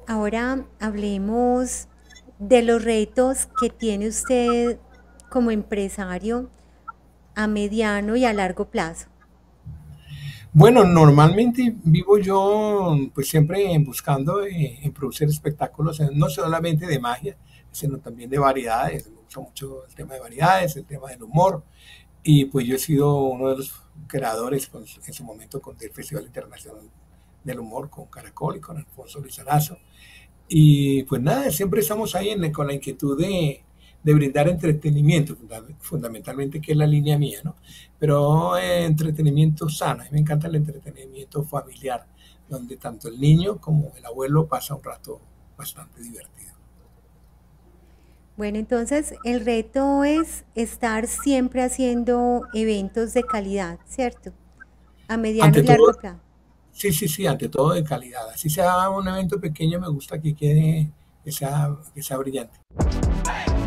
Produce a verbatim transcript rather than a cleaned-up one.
Ahora hablemos de los retos que tiene usted como empresario a mediano y a largo plazo. Bueno, normalmente vivo yo pues siempre en buscando eh, en producir espectáculos, eh, no solamente de magia, sino también de variedades. Me gusta mucho el tema de variedades, el tema del humor. Y pues yo he sido uno de los creadores con- en su momento con el Festival Internacional del Humor con Caracol y con Alfonso Lizarazo. Y pues nada, siempre estamos ahí en, con la inquietud de, de brindar entretenimiento, funda- fundamentalmente, que es la línea mía, ¿no? Pero eh, entretenimiento sano. A mí me encanta el entretenimiento familiar, donde tanto el niño como el abuelo pasa un rato bastante divertido. Bueno, entonces el reto es estar siempre haciendo eventos de calidad, ¿cierto? A mediano Ante y largo todo, plazo. sí, sí, sí, ante todo de calidad. Así sea un evento pequeño, me gusta que quede, que sea, que sea brillante.